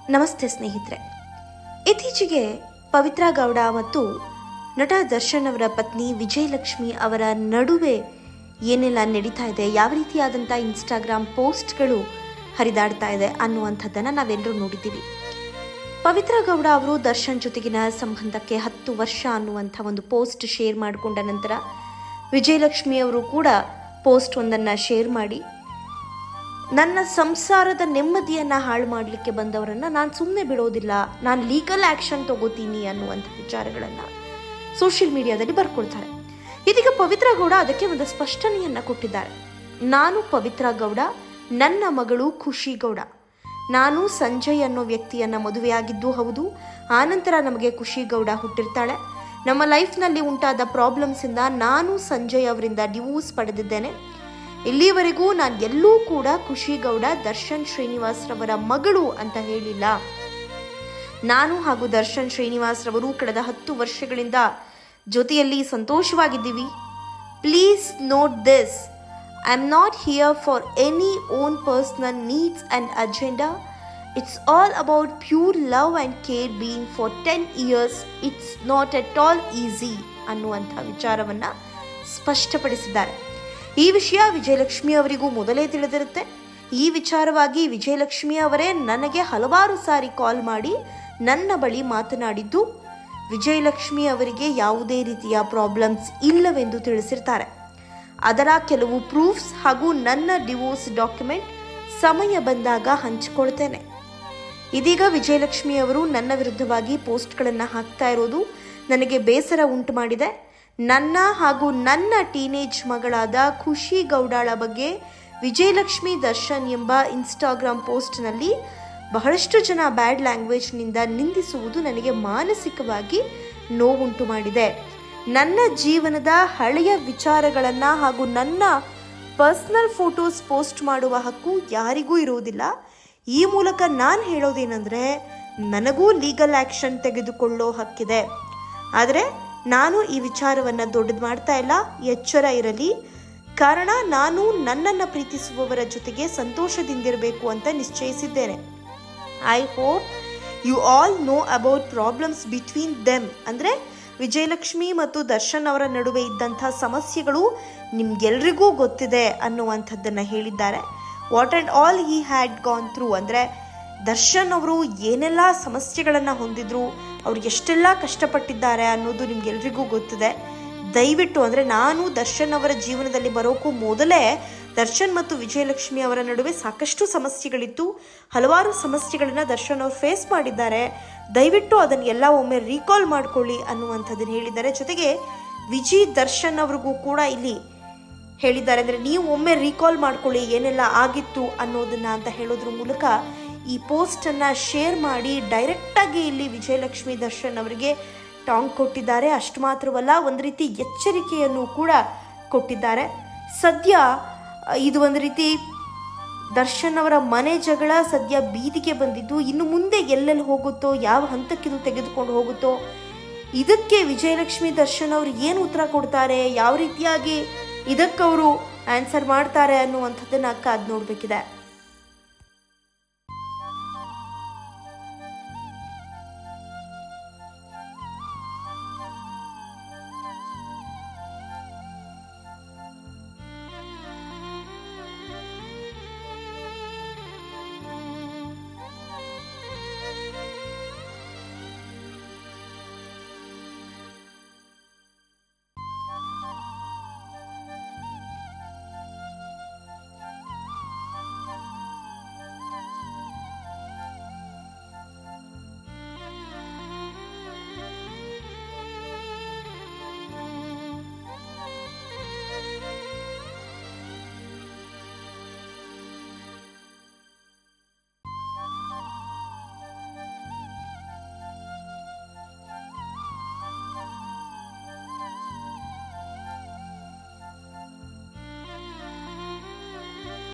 ನಮಸ್ತೆ ಸ್ನೇಹಿತರೆ. ಇತ್ತೀಚೆಗೆ ಪವಿತ್ರ ಗೌಡ ಮತ್ತು ನಟ ದರ್ಶನ್ ಅವರ ಪತ್ನಿ ವಿಜಯಲಕ್ಷ್ಮಿ ಅವರ ನಡುವೆ ಏನೆಲ್ಲ ನಡೀತಾ ಇದೆ, ಯಾವ ರೀತಿಯಾದಂಥ ಇನ್ಸ್ಟಾಗ್ರಾಮ್ ಪೋಸ್ಟ್ಗಳು ಹರಿದಾಡ್ತಾ ಇದೆ ಅನ್ನುವಂಥದ್ದನ್ನು ನಾವೆಲ್ಲರೂ ನೋಡಿದ್ದೀವಿ. ಪವಿತ್ರ ಗೌಡ ಅವರು ದರ್ಶನ್ ಜೊತೆಗಿನ ಸಂಬಂಧಕ್ಕೆ 10 ವರ್ಷ ಅನ್ನುವಂಥ ಒಂದು ಪೋಸ್ಟ್ ಶೇರ್ ಮಾಡಿಕೊಂಡ ನಂತರ ವಿಜಯಲಕ್ಷ್ಮಿ ಅವರು ಕೂಡ ಪೋಸ್ಟ್ ಒಂದನ್ನು ಶೇರ್ ಮಾಡಿ, ನನ್ನ ಸಂಸಾರದ ನೆಮ್ಮದಿಯನ್ನು ಹಾಳು ಮಾಡಲಿಕ್ಕೆ ಬಂದವರನ್ನು ನಾನು ಸುಮ್ಮನೆ ಬಿಡೋದಿಲ್ಲ, ನಾನು ಲೀಗಲ್ ಆ್ಯಕ್ಷನ್ ತಗೋತೀನಿ ಅನ್ನುವಂಥ ವಿಚಾರಗಳನ್ನು ಸೋಷಿಯಲ್ ಮೀಡಿಯಾದಲ್ಲಿ ಬರ್ಕೊಳ್ತಾರೆ. ಇದೀಗ ಪವಿತ್ರ ಗೌಡ ಅದಕ್ಕೆ ಒಂದು ಸ್ಪಷ್ಟನೆಯನ್ನು ಕೊಟ್ಟಿದ್ದಾರೆ. ನಾನು ಪವಿತ್ರ ಗೌಡ, ನನ್ನ ಮಗಳು ಖುಷಿ ಗೌಡ. ನಾನು ಸಂಜಯ್ ಅನ್ನೋ ವ್ಯಕ್ತಿಯನ್ನು ಮದುವೆಯಾಗಿದ್ದು ಹೌದು. ಆನಂತರ ನಮಗೆ ಖುಷಿ ಗೌಡ ಹುಟ್ಟಿರ್ತಾಳೆ. ನಮ್ಮ ಲೈಫ್ನಲ್ಲಿ ಉಂಟಾದ ಪ್ರಾಬ್ಲಮ್ಸಿಂದ ನಾನು ಸಂಜಯ್ ಅವರಿಂದ ಡಿವೋರ್ಸ್ ಪಡೆದಿದ್ದೇನೆ. ಇಲ್ಲಿಯವರೆಗೂ ನಾನು ಎಲ್ಲೂ ಕೂಡ ಖುಷಿ ಗೌಡ ದರ್ಶನ್ ಶ್ರೀನಿವಾಸ್ ರವರ ಮಗಳು ಅಂತ ಹೇಳಿಲ್ಲ. ನಾನು ಹಾಗೂ ದರ್ಶನ್ ಶ್ರೀನಿವಾಸ್ ರವರು ಕಳೆದ 10 ವರ್ಷಗಳಿಂದ ಜೊತೆಯಲ್ಲಿ ಸಂತೋಷವಾಗಿದ್ದೀವಿ. Please note this, I am not here for any own personal needs and agenda. It's all about pure love and care being for 10 years. It's not at all easy ಅನ್ನುವಂಥ ವಿಚಾರವನ್ನು ಸ್ಪಷ್ಟಪಡಿಸಿದ್ದಾರೆ. ಈ ವಿಷಯ ವಿಜಯಲಕ್ಷ್ಮಿ ಅವರಿಗೂ ಮೊದಲೇ ತಿಳಿದಿರುತ್ತೆ. ಈ ವಿಚಾರವಾಗಿ ವಿಜಯಲಕ್ಷ್ಮಿ ಅವರೇ ನನಗೆ ಹಲವಾರು ಸಾರಿ ಕಾಲ್ ಮಾಡಿ ನನ್ನ ಬಳಿ ಮಾತನಾಡಿದ್ದು ವಿಜಯಲಕ್ಷ್ಮಿ ಅವರಿಗೆ ಯಾವುದೇ ರೀತಿಯ ಪ್ರಾಬ್ಲಮ್ಸ್ ಇಲ್ಲವೆಂದು ತಿಳಿಸಿರ್ತಾರೆ. ಅದರ ಕೆಲವು ಪ್ರೂಫ್ಸ್ ಹಾಗೂ ನನ್ನ ಡಿವೋರ್ಸ್ ಡಾಕ್ಯುಮೆಂಟ್ ಸಮಯ ಬಂದಾಗ ಹಂಚಿಕೊಳ್ತೇನೆ. ಇದೀಗ ವಿಜಯಲಕ್ಷ್ಮಿ ಅವರು ನನ್ನ ವಿರುದ್ಧವಾಗಿ ಪೋಸ್ಟ್ಗಳನ್ನು ಹಾಕ್ತಾ ಇರೋದು ನನಗೆ ಬೇಸರ ಉಂಟು ಮಾಡಿದೆ. ನನ್ನ ಹಾಗೂ ನನ್ನ ಟೀನೇಜ್ ಮಗಳಾದ ಖುಷಿ ಗೌಡಳ ಬಗ್ಗೆ ವಿಜಯಲಕ್ಷ್ಮಿ ದರ್ಶನ್ ಎಂಬ ಇನ್ಸ್ಟಾಗ್ರಾಮ್ ಪೋಸ್ಟ್ನಲ್ಲಿ ಬಹಳಷ್ಟು ಜನ ಬ್ಯಾಡ್ ಲ್ಯಾಂಗ್ವೇಜ್ನಿಂದ ನಿಂದಿಸುವುದು ನನಗೆ ಮಾನಸಿಕವಾಗಿ ನೋವುಂಟು ಮಾಡಿದೆ. ನನ್ನ ಜೀವನದ ಹಳೆಯ ವಿಚಾರಗಳನ್ನು ಹಾಗೂ ನನ್ನ ಪರ್ಸ್ನಲ್ ಫೋಟೋಸ್ ಪೋಸ್ಟ್ ಮಾಡುವ ಹಕ್ಕು ಯಾರಿಗೂ ಇರುವುದಿಲ್ಲ. ಈ ಮೂಲಕ ನಾನು ಹೇಳೋದೇನೆಂದರೆ, ನನಗೂ ಲೀಗಲ್ ಆ್ಯಕ್ಷನ್ ತೆಗೆದುಕೊಳ್ಳೋ ಹಕ್ಕಿದೆ. ಆದರೆ ನಾನು ಈ ವಿಚಾರವನ್ನು ದೊಡ್ಡದು ಮಾಡ್ತಾ ಇಲ್ಲ. ಎಚ್ಚರ ಇರಲಿ. ಕಾರಣ ನಾನು ನನ್ನನ್ನು ಪ್ರೀತಿಸುವವರ ಜೊತೆಗೆ ಸಂತೋಷದಿಂದಿರಬೇಕು ಅಂತ ನಿಶ್ಚಯಿಸಿದ್ದೇನೆ. I hope you all know about problems between them. ಅಂದರೆ ವಿಜಯಲಕ್ಷ್ಮಿ ಮತ್ತು ದರ್ಶನ್ ಅವರ ನಡುವೆ ಇದ್ದಂಥ ಸಮಸ್ಯೆಗಳು ನಿಮ್ಗೆಲ್ರಿಗೂ ಗೊತ್ತಿದೆ ಅನ್ನುವಂಥದ್ದನ್ನು ಹೇಳಿದ್ದಾರೆ. What and all he had gone through, ಅಂದರೆ ದರ್ಶನ್ ಅವರು ಏನೆಲ್ಲ ಸಮಸ್ಯೆಗಳನ್ನು ಹೊಂದಿದ್ರು, ಅವ್ರು ಎಷ್ಟೆಲ್ಲ ಕಷ್ಟಪಟ್ಟಿದ್ದಾರೆ ಅನ್ನೋದು ನಿಮ್ಗೆಲ್ರಿಗೂ ಗೊತ್ತಿದೆ. ದಯವಿಟ್ಟು, ಅಂದರೆ ನಾನು ದರ್ಶನ್ ಅವರ ಜೀವನದಲ್ಲಿ ಬರೋಕ್ಕೂ ಮೊದಲೇ ದರ್ಶನ್ ಮತ್ತು ವಿಜಯಲಕ್ಷ್ಮಿ ಅವರ ನಡುವೆ ಸಾಕಷ್ಟು ಸಮಸ್ಯೆಗಳಿತ್ತು. ಹಲವಾರು ಸಮಸ್ಯೆಗಳನ್ನು ದರ್ಶನ್ ಅವರು ಫೇಸ್ ಮಾಡಿದ್ದಾರೆ. ದಯವಿಟ್ಟು ಅದನ್ನೆಲ್ಲ ಒಮ್ಮೆ ರೀಕಾಲ್ ಮಾಡ್ಕೊಳ್ಳಿ ಅನ್ನುವಂಥದ್ದನ್ನು ಹೇಳಿದ್ದಾರೆ. ಜೊತೆಗೆ ವಿಜಯ್ ದರ್ಶನ್ ಅವ್ರಿಗೂ ಕೂಡ ಇಲ್ಲಿ ಹೇಳಿದ್ದಾರೆ, ಅಂದರೆ ನೀವು ಒಮ್ಮೆ ರೀಕಾಲ್ ಮಾಡ್ಕೊಳ್ಳಿ ಏನೆಲ್ಲ ಆಗಿತ್ತು ಅನ್ನೋದನ್ನು ಅಂತ ಹೇಳೋದ್ರ ಮೂಲಕ ಈ ಪೋಸ್ಟನ್ನು ಶೇರ್ ಮಾಡಿ ಡೈರೆಕ್ಟಾಗಿ ಇಲ್ಲಿ ವಿಜಯಲಕ್ಷ್ಮಿ ದರ್ಶನ್ ಅವರಿಗೆ ಟಾಂಗ್ ಕೊಟ್ಟಿದ್ದಾರೆ. ಅಷ್ಟು ಮಾತ್ರವಲ್ಲ, ಒಂದು ರೀತಿ ಎಚ್ಚರಿಕೆಯನ್ನು ಕೂಡ ಕೊಟ್ಟಿದ್ದಾರೆ. ಸದ್ಯ ಇದು ಒಂದು ರೀತಿ ದರ್ಶನ್ ಅವರ ಮನೆ ಜಗಳ ಸದ್ಯ ಬೀದಿಗೆ ಬಂದಿದ್ದು, ಇನ್ನು ಮುಂದೆ ಎಲ್ಲೆಲ್ಲಿ ಹೋಗುತ್ತೋ, ಯಾವ ಹಂತಕ್ಕಿದು ತೆಗೆದುಕೊಂಡು ಹೋಗುತ್ತೋ, ಇದಕ್ಕೆ ವಿಜಯಲಕ್ಷ್ಮಿ ದರ್ಶನ್ ಅವರು ಏನು ಉತ್ತರ ಕೊಡ್ತಾರೆ, ಯಾವ ರೀತಿಯಾಗಿ ಇದಕ್ಕವರು ಆನ್ಸರ್ ಮಾಡ್ತಾರೆ ಅನ್ನುವಂಥದ್ದನ್ನು ಕಾದು ನೋಡಬೇಕಿದೆ.